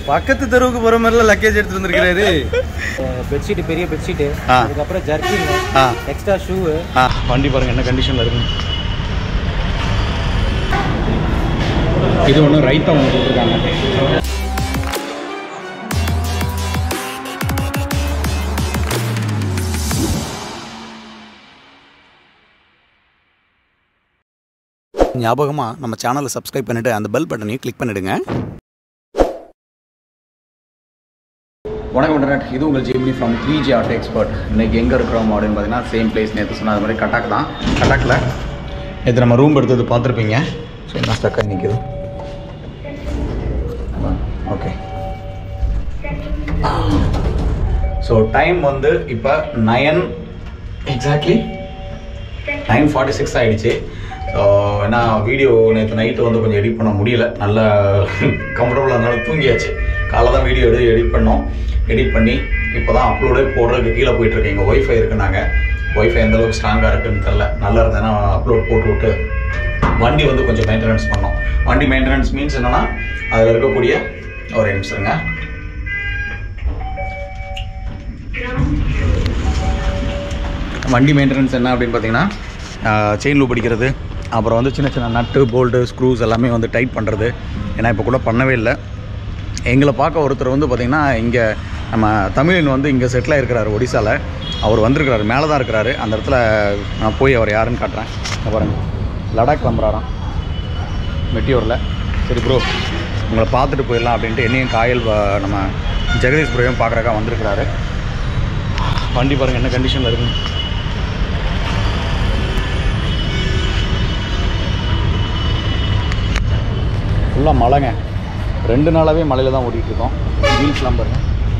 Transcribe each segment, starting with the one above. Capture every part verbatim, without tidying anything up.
பக்கத்து தெருவுக்கு போற மாதிரிலாம் லக்கேஜ் எடுத்து வந்திருக்காரு. பெட்ஷீட், பெரிய பெட்ஷீட், அதுக்கப்புறம் ஜர்க்கின், எக்ஸ்ட்ரா ஷூ. வண்டி பாருங்க என்ன கண்டிஷன்ல இருக்கு. இது ஒன்று ரைத்தா ஒன்று போட்டிருக்காங்க. ஞாபகமாக நம்ம சேனலை சப்ஸ்கிரைப் பண்ணிவிட்டு அந்த பெல் பட்டனையும் கிளிக் பண்ணிவிடுங்க. வணக்கம் இன்டர்நெட், இது உங்கள் ஜிஎம்னி from three G art expert. இன்றைக்கி எங்கே இருக்கிறோம் அப்படின்னு பார்த்தீங்கன்னா சேம் பிளேஸ். நேற்று சொன்ன அது மாதிரி கட்டாக் தான். கட்டாக்கில் நேற்று நம்ம ரூம் எடுத்தது பார்த்துருப்பீங்க. ஸோ என்ன ஸ்டக்காக நிற்குது. ஓகே, ஸோ டைம் வந்து இப்போ nine exactly nine forty six ஆகிடுச்சு. ஸோ ஏன்னா வீடியோ நேற்று நைட்டு வந்து கொஞ்சம் எடிட் பண்ண முடியல. நல்ல கம்ஃபர்டபுளாக இருந்தாலும் தூங்கியாச்சு. காலைல தான் வீடியோ எடு எடிட் பண்ணோம். எடிட் பண்ணி இப்போ தான் அப்லோடே போடுறதுக்கு கீழே போயிட்டுருக்கு. எங்கள் ஒய்ஃபை இருக்குனாங்க. ஒய்ஃபை எந்தளவுக்கு ஸ்ட்ராங்காக இருக்குதுன்னு தெரில. நல்லா இருந்தேன்னா அப்லோட் போட்டு விட்டு வண்டி வந்து கொஞ்சம் மெயின்டெனன்ஸ் பண்ணோம். வண்டி மெயின்டெனன்ஸ் மீன்ஸ் என்னென்னா அதில் இருக்கக்கூடிய ஒரு நிமிஷங்க. வண்டி மெயின்டெனன்ஸ் என்ன அப்படின்னு பார்த்தீங்கன்னா செயின் லூப் அடிக்கிறது, அப்புறம் வந்து சின்ன சின்ன நட்டு போல்ட்டு ஸ்க்ரூஸ் எல்லாமே வந்து டைட் பண்ணுறது. ஏன்னா இப்போ கூட பண்ணவே இல்லை. எங்களை பார்க்க ஒருத்தர் வந்து பார்த்திங்கன்னா இங்கே நம்ம தமிழன் வந்து இங்கே செட்டில் இருக்கிறார் ஒடிசாவில். அவர் வந்திருக்கிறாரு, மேலே தான் இருக்கிறாரு. அந்த இடத்துல நான் போய் அவர் யாருன்னு காட்டுறேன். பாருங்கள், லடாக் கிளம்புறாராம் மெட்டியூரில். சரி ப்ரோ, உங்களை பார்த்துட்டு போயிடலாம் அப்படின்ட்டு என்னையும் காயல் நம்ம ஜெகதீஷ் ப்ரோவையும் பார்க்குறக்கா வந்திருக்கிறாரு. வண்டி பாருங்கள் என்ன கண்டிஷனில் இருக்குன்னு. ஃபுல்லாக மழைங்க. ரெண்டு நாளாகவே மழையில் தான் ஓட்டிகிட்ருக்கோம். வீல்ஸ்லாம் பாருங்க.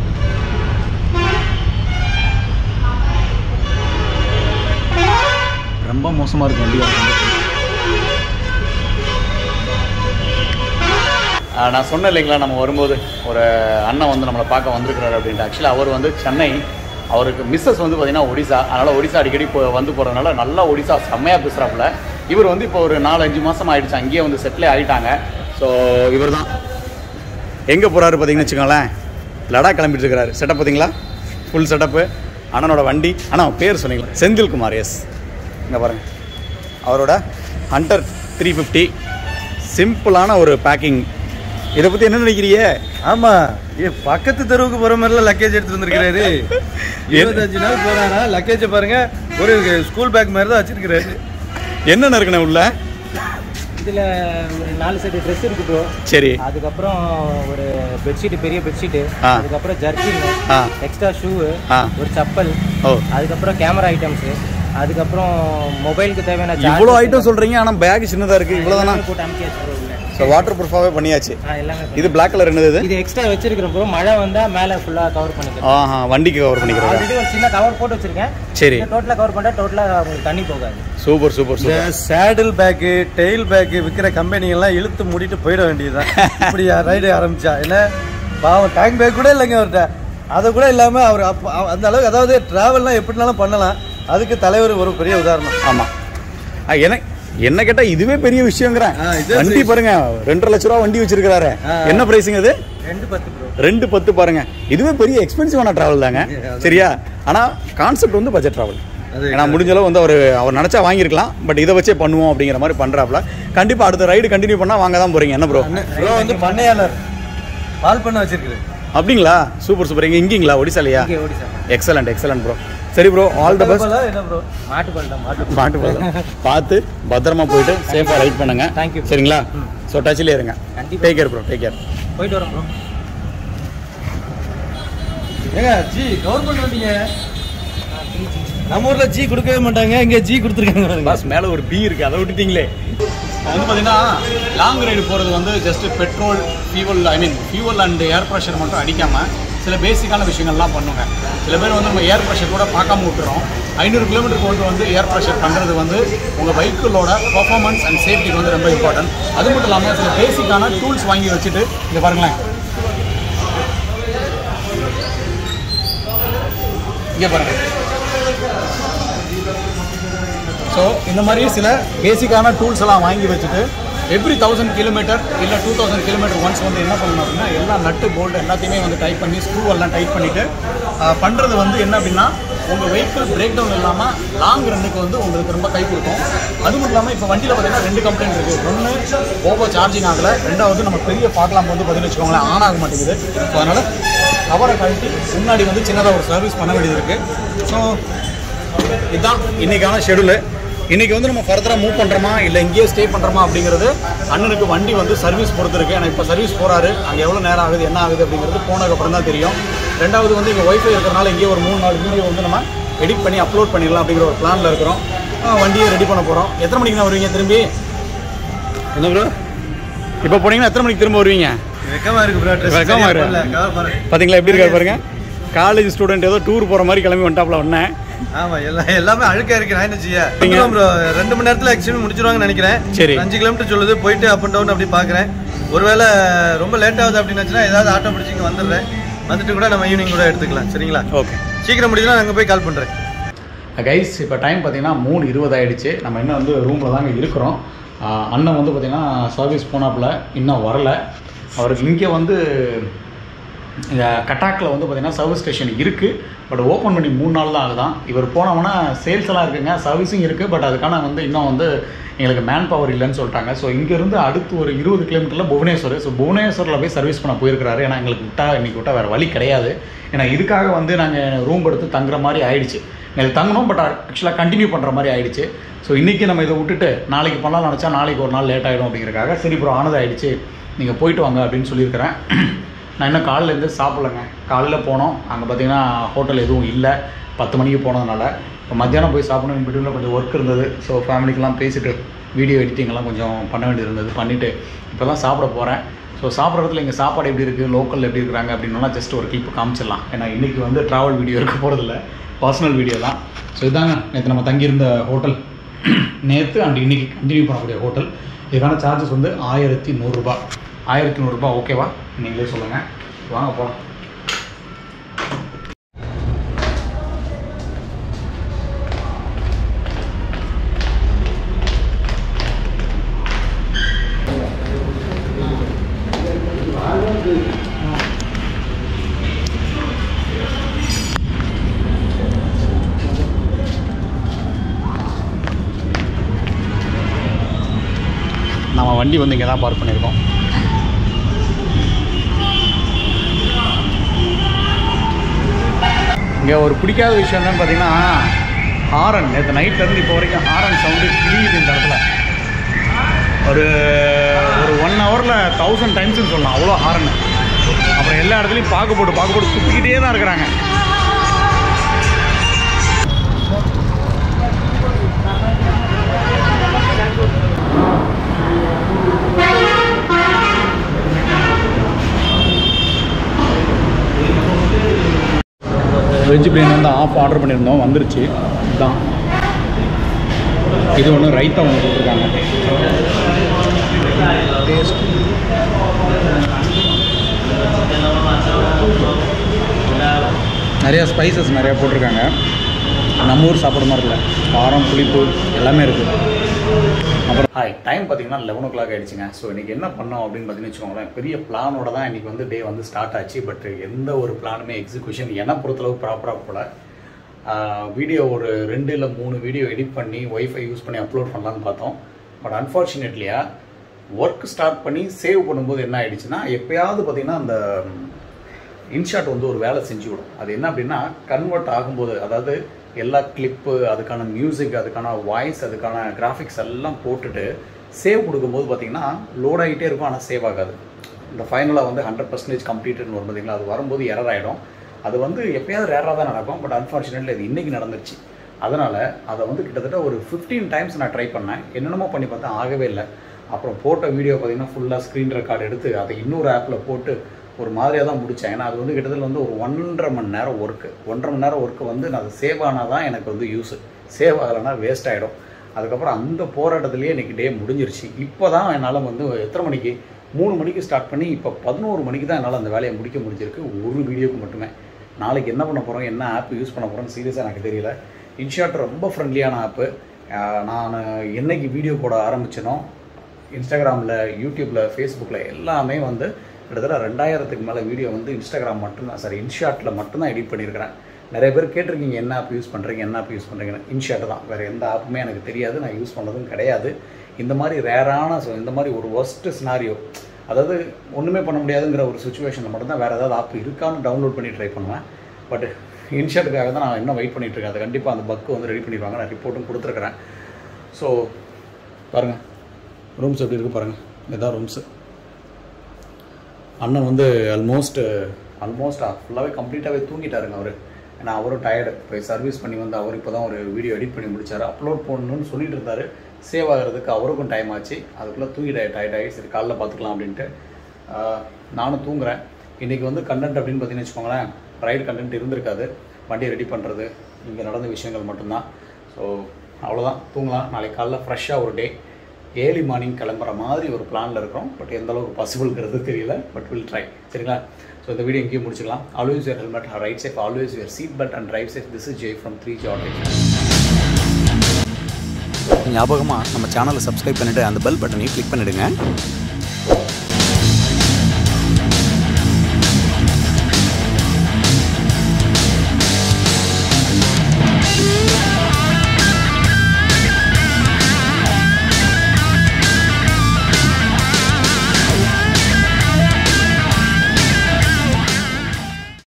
ரொம்ப மோசமாக இருக்குது வண்டி. நான் சொன்னேன் இல்லைங்களா, நம்ம வரும்போது ஒரு அண்ணன் வந்து நம்மளை பார்க்க வந்திருக்கிறாரு அப்படின்ட்டு. ஆக்சுவலி அவர் வந்து சென்னை, அவருக்கு மிஸ்ஸஸ் வந்து பார்த்திங்கன்னா ஒடிசா. அதனால் ஒடிசா அடிக்கடி இப்போ வந்து போகிறதுனால நல்லா ஒடிசா செம்மையாக பேசுகிறாப்புல. இவர் வந்து இப்போ ஒரு நாலு அஞ்சு மாதம் ஆகிடுச்சு, அங்கேயே வந்து செட்டிலே ஆகிட்டாங்க. ஸோ இவர் தான் எங்கே போகிறாரு பார்த்தீங்கன்னு வச்சுக்கோங்களேன், லடாக் கிளம்பிட்டு இருக்கிறாரு. செட்டப் பார்த்தீங்களா, ஃபுல் செட்டப்பு. அண்ணனோட வண்டி. ஆனால் பேர் சொன்னீங்களா, செந்தில்குமார். எஸ், இங்கே பாருங்கள், அவரோட ஹண்டர் த்ரீ ஃபிஃப்டி. சிம்பிளான ஒரு பேக்கிங். இதை பற்றி என்ன நினைக்கிறிய? ஆமாம், ஏ பக்கத்து தெருவுக்கு போகிற மாதிரிலாம் லக்கேஜ் எடுத்துகிட்டு வந்துருக்கிறாரு. இருபத்தஞ்சு நாள் போகிறாரா, லக்கேஜை பாருங்கள், ஒரு ஸ்கூல் பேக் மாதிரி தான் வச்சுருக்கிறாரு. என்னென்ன இருக்குண்ணே உள்ள? இதில் ஒரு நாலு செட்டு ட்ரெஸ் இருக்கு ப்ரோ. சரி. அதுக்கப்புறம் ஒரு பெட்ஷீட், பெரிய பெட்ஷீட்டு, அதுக்கப்புறம் ஜர்க்கின், எக்ஸ்ட்ரா ஷூ, ஒரு செப்பல், அதுக்கப்புறம் கேமரா ஐட்டம்ஸு, அதுக்கப்புறம் மொபைலுக்கு தேவையான. இவ்வளோ ஐட்டம் சொல்கிறீங்க, ஆனால் பேக் சின்னதாக இருக்குது. இவ்வளோ தானே போட்டு அமுக்கியாச்சு ப்ரோ. ஸோ வாட்டர் ப்ரூஃபாகவே பண்ணியாச்சு. இது பிளாக் கலர் என்னது? இது எக்ஸ்ட்ரா வச்சிருக்கிறோம் ப்ரோ. மழை வந்தால் மேலே ஃபுல்லாக கவர் பண்ணிக்கிறோம். ஆஹா, வண்டிக்கு கவர் பண்ணிக்கிறோம். ஆல்ரெடி ஒரு சின்ன கவர் போட்டு வச்சிருக்கேன். சரி, டோட்டலாக கவர் பண்ணால் டோட்டலாக உங்களுக்கு தண்ணி போகாது. Super super super. Saddle bag, tail bag விற்கிற கம்பெனிகள்லாம் இழுத்து மூடிட்டு போயிட வேண்டியதுதான். இப்படி ரைடு ஆரம்பிச்சா என்ன பாவம். டேங்க் பேக் கூட இல்லைங்க அவர்கிட்ட. அதை கூட இல்லாமல் அவர் அப்போ அந்த அளவுக்கு, அதாவது ட்ராவல்லாம் எப்படினாலும் பண்ணலாம். அதுக்கு தலைவர் ஒரு பெரிய உதாரணம். ஆமாம், எனக்கு என்ன கேட்டா இதுவே பெரிய விஷயங்கிறேன். வண்டி பாருங்க, ரெண்டரை லட்ச ரூபா வண்டி வச்சிருக்காரு. என்ன பிரைஸிங் அது? ரெண்டு பத்து ப்ரோ. ரெண்டு பத்து பாருங்க. இதுவே பெரிய எக்ஸ்பென்சிவான டிராவல் தாங்க. சரியா? ஆனா கான்செப்ட் வந்து பட்ஜெட் டிராவல். ஏன்னா முடிஞ்ச அளவு வந்து அவர் அவர் நினைச்சா வாங்கியிருக்கலாம். பட் இதை வச்சே பண்ணுவோம் அப்படிங்கிற மாதிரி பண்றாப்ல. கண்டிப்பா அடுத்த ரைடு கண்டினியூ பண்ணா வாங்க தான் போறீங்க. என்ன ப்ரோ? ப்ரோ வந்து பண்ணையாளர் பால் பண்ண வச்சிருக்காரு. அப்படிங்களா? சூப்பர் சூப்பர். இங்க இங்கீங்களா ஒடிசாலையா? Excellent excellent bro. சரி ப்ரோ, ஆல் தி பெஸ்ட். என்ன ப்ரோ, மாட்டு பால் தான். மாட்டு மாட்டு பால் பார்த்து பத்திரமா போயிட்டு சேஃபாக ரைட் பண்ணுங்க. தேங்க்யூ. சரிங்களா? ஸோ டச்சிலே இருங்க. Take care bro, take care. போயிட்டு வரோம் ப்ரோ. ஏங்க ஜி கவர்மெண்ட் வந்தீங்க. நம்ம ஊரில் ஜி கொடுக்கவே மாட்டாங்க, இங்கே ஜி கொடுத்துருக்காங்க. பஸ் மேலே ஒரு பி இருக்குது, அதை விட்டுட்டீங்களே. வந்து பார்த்தீங்கன்னா லாங் ரைடு போகிறது வந்து just petrol, fuel, I mean fuel and air pressure மட்டும் அடிக்காமல் சில பேசிக்கான விஷயங்கள்லாம் பண்ணுங்க. சில பேர் வந்து நம்ம ஏர் ப்ரெஷர் கூட பார்க்காம விட்டுறோம். ஐநூறு கிலோமீட்டர் கொண்டு வந்து ஏர் ப்ரெஷர் பண்ணுறது வந்து உங்கள் வெஹிக்கிளோட பர்ஃபார்மன்ஸ் அண்ட் சேஃப்டிக்கு வந்து ரொம்ப இம்பார்ட்டன்ட். அது மட்டும் இல்லாமல் சில பேசிக்கான டூல்ஸ் வாங்கி வச்சுட்டு இங்கே பாருங்களேன், இங்கே பாருங்கள். ஸோ இந்த மாதிரி சில பேசிக்கான டூல்ஸ் எல்லாம் வாங்கி வச்சுட்டு எவ்ரி தௌசண்ட் கிலோமீட்டர் இல்லை டூ தௌசண்ட் கிலோமீட்டர் ஒன்ஸ் வந்து என்ன பண்ணணும் அப்படின்னா எல்லா நட்டு போல்டு எல்லாத்தையுமே வந்து டைட் பண்ணி ஸ்க்ரூ எல்லாம் டைட் பண்ணிவிட்டு பண்ணுறது வந்து என்ன அப்படின்னா உங்கள் வெஹிக்கிள் பிரேக் டவுன் இல்லாமல் லாங் ரன்னுக்கு வந்து உங்களுக்கு ரொம்ப கை கொடுக்கும். அது மட்டும் இல்லாமல் இப்போ வண்டியில் பார்த்தீங்கன்னா ரெண்டு கம்ப்ளைண்ட் இருக்குது. ஒன்று ஓவோ சார்ஜிங் ஆகலை, ரெண்டாவது நம்ம பெரிய ஃபாக்லாம் வந்து பார்த்தீங்கன்னு வச்சுக்கோங்களேன் ஆன் ஆக மாட்டேங்குது. ஸோ அதனால் கவரை கழட்டி முன்னாடி வந்து சின்னதாக ஒரு சர்வீஸ் பண்ண வேண்டியது இருக்குது. ஸோ இதுதான் இன்றைக்கான ஷெடியூலு. இன்றைக்கி வந்து நம்ம ஃபர்தராக மூவ் பண்ணுறோமா இல்லை இங்கேயே ஸ்டே பண்ணுறோமா அப்படிங்கிறது அண்ணனுக்கு வண்டி வந்து சர்வீஸ் பொறுத்திருக்கு. ஏன்னா இப்போ சர்வீஸ் போகிறாரு, அங்கே எவ்வளோ நேரம் ஆகுது என்ன ஆகுது அப்படிங்கிறது போனதுக்கப்புறம் தான் தெரியும். ரெண்டாவது வந்து இங்கே ஒய்ஃபை இருக்கிறனால இங்கேயே ஒரு மூணு நாலு வீடியோ வந்து நம்ம எடிட் பண்ணி அப்லோட் பண்ணிடலாம் அப்படிங்கிற ஒரு பிளானில் இருக்கிறோம். வண்டியை ரெடி பண்ண போகிறோம். எத்தனை மணிக்கு நான் வருவீங்க திரும்பி? என்ன ப்ரோ இப்போ போனீங்கன்னா எத்தனை மணிக்கு திரும்ப வருவீங்க? வெக்கமாக இருக்குது ப்ரோ. வெக்கமாக இருக்கு பார்த்தீங்களா எப்படி இருக்காரு பாருங்க. காலேஜ் ஸ்டூடெண்ட் ஏதோ டூர் போகிற மாதிரி கிளம்பி வந்துட்டாப்புல ஒன்னேன். ஆமா எல்லாம் எல்லாமே அழுக்கா இருக்கு. நான் என்ன செய்ய ப்ரோ ரெண்டு மணி நேரத்தில் ஆக்சிடென்ட் முடிச்சிருவாங்கன்னு நினைக்கிறேன். சரி அஞ்சு கிலோமீட்டர் சொல்லுது, போயிட்டு அப் அண்ட் டவுன் அப்படி பார்க்குறேன். ஒருவேளை ரொம்ப லேட் ஆகுது அப்படின்னாச்சுன்னா ஏதாவது ஆட்டோ பிடிச்சி இங்கே வந்துடுறேன். வந்துட்டு கூட நம்ம ஈவினிங் கூட எடுத்துக்கலாம். சரிங்களா? ஓகே சீக்கிரம் முடிஞ்சுன்னா அங்கே போய் கால் பண்ணுறேன். கைஸ் இப்போ டைம் பார்த்தீங்கன்னா மூணு இருபது ஆகிடுச்சு. நம்ம இன்னும் வந்து ரூமில் தாங்க இருக்கிறோம். அண்ணன் வந்து பார்த்திங்கன்னா சர்வீஸ் போனாப்புல இன்னும் வரல. அவருக்கு இங்கே வந்து இந்த கட்டாக்கில் வந்து பார்த்திங்கன்னா சர்வீஸ் ஸ்டேஷன் இருக்குது. பட் ஓப்பன் பண்ணி மூணு நாள் தான் ஆகுதான். இவர் போனோம்னா சேல்ஸ் எல்லாம் இருக்குங்க, சர்வீஸும் இருக்குது. பட் அதுக்கான வந்து இன்னும் வந்து எங்களுக்கு மேன் பவர் இல்லைன்னு சொல்லிட்டாங்க. ஸோ இங்கேருந்து அடுத்து ஒரு இருபது கிலோமீட்டரில் புவனேஸ்வர். ஸோ புவனேஸ்வரில் போய் சர்வீஸ் பண்ண போயிருக்கிறாரு. ஏன்னா எங்களுக்கு விட்டால் இன்றைக்கி விட்டால் வேறு வழி கிடையாது. ஏன்னா இதுக்காக வந்து நாங்கள் ரூம் எடுத்து தங்குற மாதிரி ஆயிடுச்சு. எங்களுக்கு தங்கணும், பட் ஆக்சுவலாக கண்டினியூ பண்ணுற மாதிரி ஆயிடுச்சு. ஸோ இன்றைக்கி நம்ம இதை விட்டுட்டு நாளைக்கு பண்ணலாம்னு நினச்சா நாளைக்கு ஒரு நாள் லேட் ஆகிடும் அப்படிங்கிறக்காக சரி ப்ரோ ஆனது ஆகிடுச்சு, நீங்கள் போயிட்டு வாங்க அப்படின்னு சொல்லியிருக்கிறேன். நான் இன்னும் காலையிலேருந்து சாப்பிட்லங்க. காலையில் போனோம், அங்கே பார்த்தீங்கன்னா ஹோட்டல் எதுவும் இல்லை. பத்து மணிக்கு போனதுனால இப்போ மத்தியானம் போய் சாப்பிடணும். பிட்வீனில் கொஞ்சம் ஒர்க் இருந்தது. ஸோ ஃபேமிலிக்கெலாம் பேசிவிட்டு வீடியோ எடிட்டிங்கெல்லாம் கொஞ்சம் பண்ண வேண்டியது இருந்தது. பண்ணிவிட்டு இப்போ தான் சாப்பிட போகிறேன். ஸோ சாப்பிட்றதுல இங்கே சாப்பாடு எப்படி இருக்குது, லோக்கல் எப்படி இருக்கிறாங்க அப்படின்னா ஜஸ்ட் ஒரு கிளிப்பு காமிச்சிடலாம். ஏன்னா இன்றைக்கி வந்து ட்ராவல் வீடியோ இருக்க போகிறதில்ல, பர்சனல் வீடியோ தான். ஸோ இதாங்க நேற்று நம்ம தங்கியிருந்த ஹோட்டல், நேற்று அண்ட் இன்றைக்கி கண்டினியூ பண்ணக்கூடிய ஹோட்டல். இதுக்கான சார்ஜஸ் வந்து ஆயிரத்தி நூறுரூபா. ஆயிரத்தி நூறுரூபா ஓகேவா? நீங்களே சொல்லுங்கள். வாங்க போகலாம். நம்ம வண்டி வந்து இங்கே தான் பார்க் பண்ணியிருக்கோம். இங்கே ஒரு பிடிக்காத விஷயம் என்னன்னு பார்த்தீங்கன்னா ஹாரன். நேற்று நைட்லேருந்து இப்போ வரைக்கும் ஹாரன் சவுண்டு கிளியுது இந்த இடத்துல. ஒரு ஒரு ஒன் ஹவரில் தௌசண்ட் டைம்ஸ்ன்னு சொல்லலாம், அவ்வளோ ஹாரன். அப்புறம் எல்லா இடத்துலையும் பார்க்க போட்டு பார்க்க போட்டு சுற்றிக்கிட்டே தான் இருக்கிறாங்க. வெஜ் பிரியாணி வந்து ஆஃப் ஆர்டர் பண்ணியிருந்தோம், வந்துருச்சு. இதுதான் இது ஒன்று ரைத்தா ஒன்று போட்டிருக்காங்க. டேஸ்ட் நிறையா ஸ்பைசஸ் நிறையா போட்டிருக்காங்க. நம்ம ஊர் சாப்பிட்ற மாதிரி இல்லை, காரம் புளிப்பு எல்லாமே இருக்குது. அப்புறம் ஹாய், டைம் பார்த்தீங்கன்னா லெவன் ஓ கிளாக் ஆகிடுச்சுங்க. ஸோ இன்றைக்கி என்ன பண்ணோம் அப்படின்னு பார்த்தீங்கன்னு வச்சுக்கோங்களேன், பெரிய பிளானோட தான் இன்றைக்கி வந்து டே வந்து ஸ்டார்ட் ஆச்சு. பட் எந்த ஒரு பிளானுமே எக்ஸிக்யூஷன் என்னை பொறுத்தளவு ப்ராப்பராக போல. வீடியோ ஒரு ரெண்டு இல்லை மூணு வீடியோ எடிட் பண்ணி ஒய்ஃபை யூஸ் பண்ணி அப்லோட் பண்ணலான்னு பார்த்தோம். பட் அன்ஃபார்ச்சுனேட்லியாக ஒர்க் ஸ்டார்ட் பண்ணி சேவ் பண்ணும்போது என்ன ஆகிடுச்சுன்னா, எப்போயாவது பார்த்திங்கன்னா அந்த இன்ஷாட் வந்து ஒரு வேலை செஞ்சு விடும். அது என்ன அப்படின்னா கன்வெர்ட் ஆகும்போது, அதாவது எல்லா கிளிப்பு, அதுக்கான மியூசிக், அதுக்கான வாய்ஸ், அதுக்கான கிராஃபிக்ஸ் எல்லாம் போட்டுட்டு சேவ் கொடுக்கும்போது பார்த்திங்கன்னா லோட் ஆகிட்டே இருக்கும், ஆனால் சேவ் ஆகாது. இந்த ஃபைனலாக வந்து ஹண்ட்ரட் பர்சன்டேஜ் கம்ப்ளீட்டட்னு வரும் பார்த்திங்களா, அது வரும்போது எரர் ஆகிடும். அது வந்து எப்போயாவது ரேராக தான் நடக்கும். பட் அன்ஃபார்ச்சுனேட்லி அது இன்றைக்கி நடந்துருச்சு. அதனால் அதை வந்து கிட்டத்தட்ட ஒரு ஃபிஃப்டீன் டைம்ஸ் நான் ட்ரை பண்ணேன். என்னென்னமோ பண்ணி பார்த்தேன், ஆகவே இல்லை. அப்புறம் போட்ட வீடியோ பார்த்திங்கன்னா ஃபுல்லாக ஸ்க்ரீன் ரெக்கார்டு எடுத்து அதை இன்னொரு ஆப்பில் போட்டு ஒரு மாதிரியாக தான் முடித்தேன். ஏன்னா அது வந்து கிட்டத்தட்ட வந்து ஒரு ஒன்றரை மணி நேரம் ஒர்க்கு. ஒன்றரை மணி நேரம் ஒர்க்கு வந்து நான் சேவ் ஆனால் தான் எனக்கு வந்து யூஸு. சேவ் ஆகலைன்னா வேஸ்ட் ஆகிடும். அதுக்கப்புறம் அந்த போராட்டத்துலேயே இன்றைக்கி டே முடிஞ்சிருச்சு. இப்போ தான் என்னால் வந்து எத்தனை மணிக்கு மூணு மணிக்கு ஸ்டார்ட் பண்ணி இப்போ பதினோரு மணிக்கு தான் என்னால் அந்த வேலையை முடிக்க முடிஞ்சிருக்கு, ஒரு வீடியோக்கு மட்டுமே. நாளைக்கு என்ன பண்ண போகிறோம், என்ன ஆப் யூஸ் பண்ண போகிறோன்னு சீரியஸாக எனக்கு தெரியல. இன்ஷாட் ரொம்ப ஃப்ரெண்ட்லியான ஆப்பு. நான் என்றைக்கு வீடியோ போட ஆரம்பிச்சேனோ இன்ஸ்டாகிராமில், யூடியூப்பில், ஃபேஸ்புக்கில் எல்லாமே வந்து கிட்டத்தட்ட ரெண்டாயிரத்துக்கு மேலே வீடியோ வந்து இன்ஸ்டாகிராம் மட்டும்தான், சாரி இன்ஷாட்டில் மட்டும்தான் எடிட் பண்ணியிருக்கிறேன். நிறைய பேர் கேட்டிருக்கீங்க என்ன ஆப் யூஸ் பண்ணுறீங்க, என்ன ஆப் யூஸ் பண்ணுறீங்கன்னு. இன்ஷாட்டு தான், வேறு எந்த ஆப்புமே எனக்கு தெரியாது, நான் யூஸ் பண்ணதும் கிடையாது. இந்த மாதிரி ரேரான ஸோ இந்த மாதிரி ஒரு ஒர்ஸ்ட் சினாரியோ, அதாவது ஒன்றுமே பண்ண முடியாதுங்கிற ஒரு சுச்சுவேஷனில் மட்டும்தான் வேறு ஏதாவது ஆப் இருக்கான்னு டவுன்லோட் பண்ணி ட்ரை பண்ணுவேன். பட் இன்ஷாட்டுக்காக தான் நான் இன்னும் வெயிட் பண்ணிகிட்ருக்கேன். அது கண்டிப்பாக அந்த பக்கு வந்து ரெடி பண்ணிடுவாங்க. நான் ரிப்போர்ட்டும் கொடுத்துருக்குறேன். ஸோ பாருங்கள் ரூம்ஸ் எப்படி இருக்குது பாருங்கள். இதுதான் ரூம்ஸு. அண்ணன் வந்து ஆல்மோஸ்ட் ஆல்மோஸ்ட் ஃபுல்லாகவே கம்ப்ளீட்டாகவே தூங்கிட்டாருங்க அவர். ஏன்னா அவரும் டயர்டு, போய் சர்வீஸ் பண்ணி வந்து அவர் இப்போ தான் ஒரு வீடியோ எடிட் பண்ணி முடித்தார். அப்லோட் பண்ணணும்னு சொல்லிட்டு இருந்தார். சேவ் ஆகிறதுக்கு அவருக்கும் டைம் ஆச்சு. அதுக்குள்ளே தூங்கிட்ட டயர்ட் ஆகி சரி காலைல பார்த்துக்கலாம் அப்படின்ட்டு நானும் தூங்குறேன். இன்றைக்கி வந்து கண்டென்ட் அப்படின்னு பார்த்தீங்கன்னு வச்சுக்கோங்களேன், ரைடு கண்டென்ட் இருந்திருக்காது. வண்டியை ரெடி பண்ணுறது, இங்கே நடந்த விஷயங்கள் மட்டும்தான். ஸோ அவ்வளோதான், தூங்கலாம். நாளைக்கு காலைல ஃப்ரெஷ்ஷாக ஒரு டே ஏர்லி மார்னிங் கிளம்புற மாதிரி ஒரு பிளானில் இருக்கிறோம். பட் எந்த அளவுக்கு பாசிபிள்ங்கிறது தெரியல, பட் வில் ட்ரை. சரிங்களா? ஸோ இந்த வீடியோ எங்கேயும் முடிச்சுக்கலாம். Always your helmet, ride safe, always your seat belt and drive safe. This is J from three G auto. ஞாபகமாக நம்ம சேனலை சப்ஸ்கிரைப் பண்ணிவிட்டு அந்த பெல் பட்டனையும் கிளிக் பண்ணிவிடுங்க.